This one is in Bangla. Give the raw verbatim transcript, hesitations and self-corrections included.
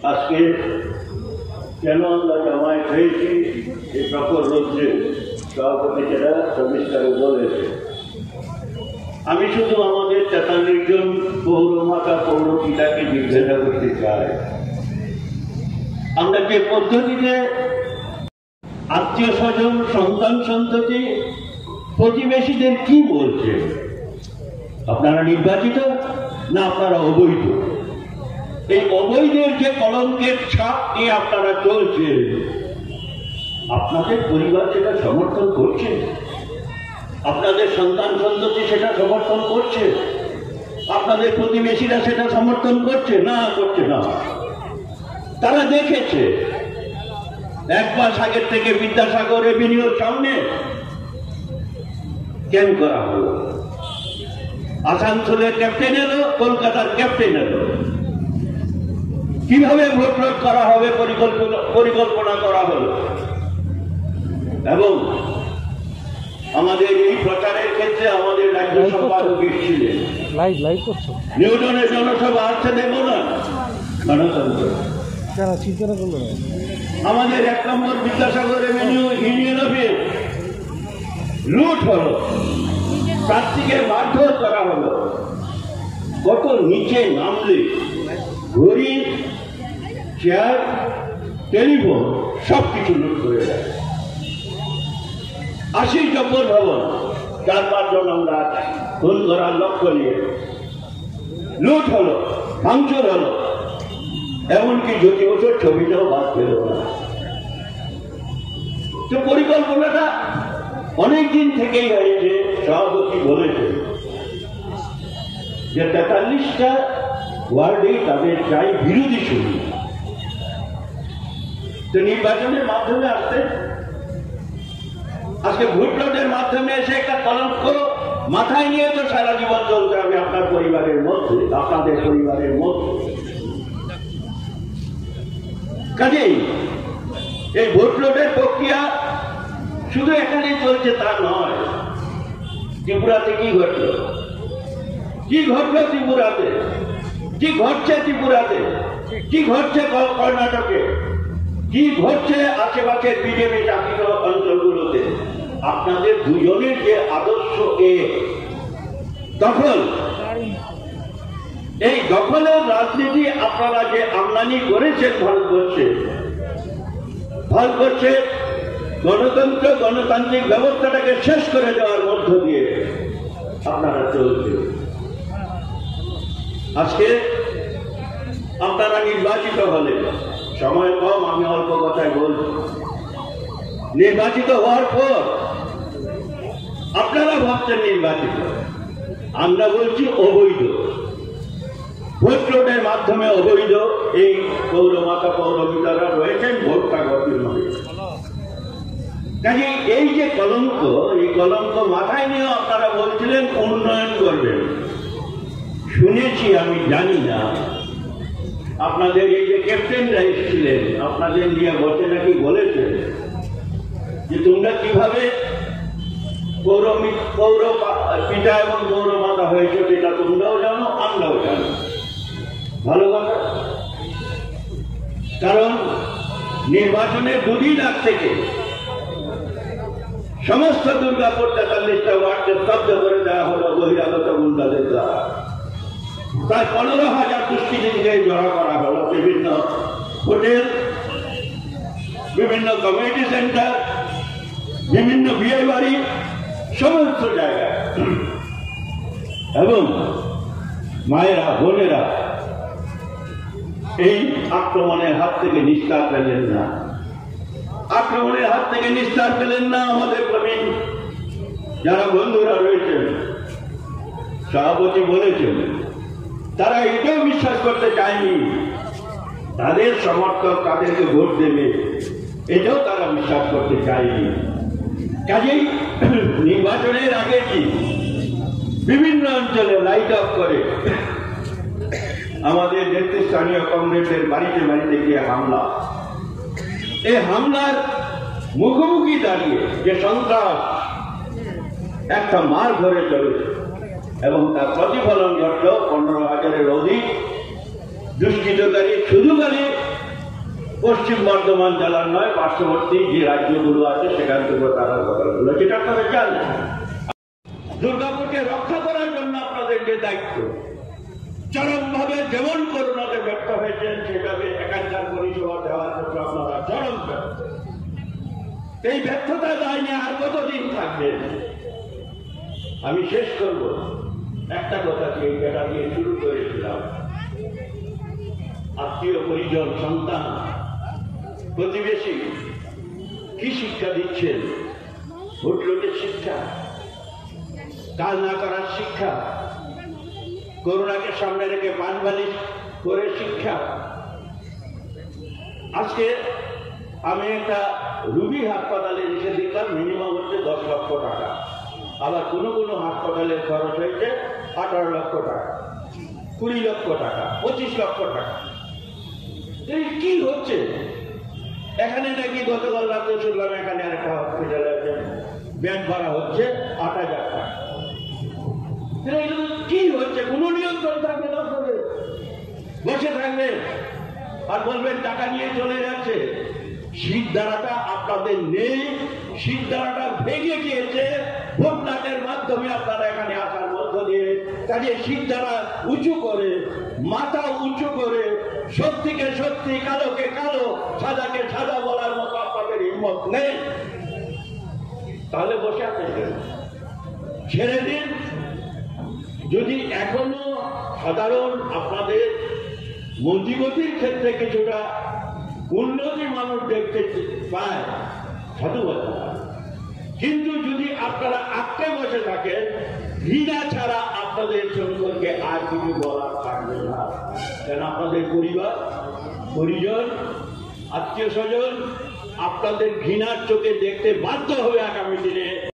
আজকে কেন আমরা জামায়াত হয়েছি এই প্রখর রৌদ্রে সভাপতি যারা সবিস্তারে বলেছে। আমি শুধু আমাদের তেতাল্লিশ জন পৌরমাতা পৌর পিতাকে জিজ্ঞাসা করতে চাই, আমরা যে পদ্ধতিতে আত্মীয় স্বজন, সন্তান সন্ততি, প্রতিবেশীদের কি বলছে, আপনারা নির্বাচিত না আপনারা অবৈধ? এই অবৈধের যে কলঙ্কের ছাপ নিয়ে আপনারা চলছেন, আপনাদের পরিবার সেটা সমর্থন করছে, আপনাদের সন্তান সন্ততি সেটা সমর্থন করছে, আপনাদের প্রতিবেশীরা সেটা সমর্থন করছে না, করছে না। তারা দেখেছে এক মাস আগের থেকে বিদ্যাসাগর এভিনিউর সামনে ক্যাম্প করা হলো, আসানসোলের ক্যাপ্টেন এলো, কলকাতার ক্যাপ্টেন এলো, কিভাবে ভোট রোধ করা হবে পরিকল্পনা পরিকল্পনা করা হলো। এবং আমাদের এই প্রচারের ক্ষেত্রে আমাদের রাজ্য সম্পাদক ছিলেন, নিউটনের জনসভা আসছে দেব না, গণতন্ত্র আমাদের এক নম্বর বিদ্যাসাগর এভিনিউ ইউনিয়ন অফিস লুট হলো, প্রার্থীকে মারধর করা হলো। কত নিচে নামলে ঘড়ি, চেয়ার, টেলিফোন সবকিছু লুট করে দেয়। আশি জব্বর ভবন, চার পাঁচজন আমরা খুন করার লক্ষ্য নিয়ে লুট হলো, ভাঙচুর হলো, এমনকি জ্যোতি বছর ছবিটাও বাদ পেল না। তো পরিকল্পনাটা অনেকদিন থেকেই হয়েছে। সভাপতি বলেছে যে তেতাল্লিশটা ওয়ার্ডে তাদের চাই বিরোধী শুরু। তো নির্বাচনের মাধ্যমে আসতে আজকে ভোট লটের মাধ্যমে এসে একটা কলঙ্ক মাথায় নিয়ে তো সারা জীবন চলতে হবে আপনার পরিবারের মধ্যে, আপনাদের পরিবারের মধ্যে। কাজেই এই ভোট লটের প্রক্রিয়া শুধু এখানে চলছে তা নয়। ত্রিপুরাতে কি ঘটল, কি ঘটল ত্রিপুরাতে, কি ঘটছে ত্রিপুরাতে, কি ঘটছে কর্ণাটকে, কি ঘটছে আশেপাশের বিজেপি শাসিত অঞ্চলগুলোতে। আপনাদের দুজনের যে আদর্শ এ দখল, এই দখলের রাজনীতি আপনারা যে আমদানি করেছেন ভারতবর্ষে, ভারতবর্ষে গণতন্ত্র গণতান্ত্রিক ব্যবস্থাটাকে শেষ করে দেওয়ার মধ্য দিয়ে আপনারা চলছে। আজকে আপনারা নির্বাচিত হলে, সময় কম, আমি অল্প কথায় বলছি, নির্বাচিত হওয়ার পর আপনারা ভাবছেন নির্বাচিত, আমরা বলছি অবৈধ। ভোট লটের মাধ্যমে অবৈধ এই পৌরমাতা পৌরপিতারা রয়েছেন ভোটটা গতির নয়। কাজে এই যে কলঙ্ক, এই কলঙ্ক মাথায় নিয়ে আপনারা বলছিলেন উন্নয়ন করবেন। শুনেছি, আমি জানি না, আপনাদের এই যে ক্যাপ্টেনরা এসেছিলেন আপনাদের নিয়ে বসে নাকি বলেছেন যে তোমরা কিভাবে পৌর পৌর পিতা এবং পৌরমাতা হয়েছে সেটা তোমরাও জানো, আমরাও জানো। ভালো কথা, কারণ নির্বাচনের দুদিন আগ থেকে সমস্ত দুর্গাপুর তেতাল্লিশটা ওয়ার্ডকে স্তব্ধ করে দেওয়া হলো বহিরাগত গুন্ডাদের দ্বারা। প্রায় পনেরো হাজার দুষ্কৃতীকে জড়ো করা হলো বিভিন্ন হোটেল, বিভিন্ন কমিউনিটি সেন্টার, বিভিন্ন বিয়ে বাড়ি, সমস্ত জায়গায়। এবং মায়েরা, বোনেরা এই আক্রমণের হাত থেকে নিস্তার পেলেন না, আক্রমণের হাত থেকে নিস্তার পেলেন না। আমাদের প্রবীণ যারা বন্ধুরা রয়েছেন, সভাপতি বলেছেন, তারা এটাও বিশ্বাস করতে চায়নি তাদের সমর্থক তাদেরকে ভোট দেবে, এটাও তারা বিশ্বাস করতে চায়নি। কাজেই নির্বাচনের আগে কি বিভিন্ন অঞ্চলে লাইট অফ করে আমাদের নেতৃস্থানীয় কংগ্রেসের বাড়িতে বাড়িতে গিয়ে হামলা, এই হামলার মুখোমুখি দাঁড়িয়ে যে সন্ত্রাস একটা মার ধরে চলেছে এবং তার প্রতিফলন ঘটল পনেরো হাজারের অধিক দুষ্কৃতকারী শুধু খালি পশ্চিম বর্ধমান জেলার নয়, পার্শ্ববর্তী যে রাজ্যগুলো আছে সেখান থেকে তারা কথাগুলো, যেটা আপনারা জানেন। দুর্গাপুরকে রক্ষা করার জন্য আপনাদের যে দায়িত্ব, চরমভাবে যেমন করোনাতে ব্যর্থ হয়েছেন, সেভাবে একাধিকার পরিষেবা দেওয়ার ক্ষেত্রে আপনারা চরম ব্যর্থ। এই ব্যর্থতা দায় নিয়ে আর কতদিন থাকবেন? আমি শেষ করব একটা কথা দিয়ে, যেটা দিয়ে শুরু করেছিলাম। আত্মীয় পরিজন, সন্তান, প্রতিবেশী কি শিক্ষা দিচ্ছেন? ভোট লুটের শিক্ষা, কাজ না করার শিক্ষা, করোনাকে সামনে রেখে পান বালিশ করে শিক্ষা। আজকে আমি একটা রুবি হাসপাতালে এসে দেখলাম মিনিমাম হচ্ছে দশ লক্ষ টাকা, আবার কোনো কোনো হাসপাতালের খরচ হয়েছে আঠারো লক্ষ টাকা, কুড়ি লক্ষ টাকা, পঁচিশ লক্ষ টাকা। এই কি হচ্ছে? এখানে নাকি গতকাল রাতে শুনলাম এখানে একটা হসপিটালে ব্যান ভরা হচ্ছে আট হাজার টাকা। কি হচ্ছে? কোন নিয়ন্ত্রণ থাকবে না, বসে থাকবে আর বলবেন টাকা নিয়ে চলে যাচ্ছে। শীত দ্বারাটা আপনাদের নেই, শীত দ্বারাটা ভেঙে গিয়েছে ভোটনাটের মাধ্যমে আপনারা এখানে আসার মধ্য দিয়ে। কাজে শীত দ্বারা উঁচু করে, মাথা উঁচু করে, সত্যিকে সত্যি, কালোকে কালো, সাদাকে সাদা বলার মতো আপনাদের হিম্মত নেই। তাহলে বসে আছেন, ছেড়ে দিন। যদি এখনো সাধারণ আপনাদের মতিগতির ক্ষেত্রে কিছুটা উন্নতি মানুষ দেখতে পায়, সাধুবাদ। কিন্তু যদি আপনারা আটকে বসে থাকেন, ঘৃণা ছাড়া আপনাদের সম্পর্কে আর কিছু বলার থাকবে না। কেন আপনাদের পরিবার, পরিজন, আত্মীয় স্বজন আপনাদের ঘৃণার চোখে দেখতে বাধ্য হবে আগামী দিনে।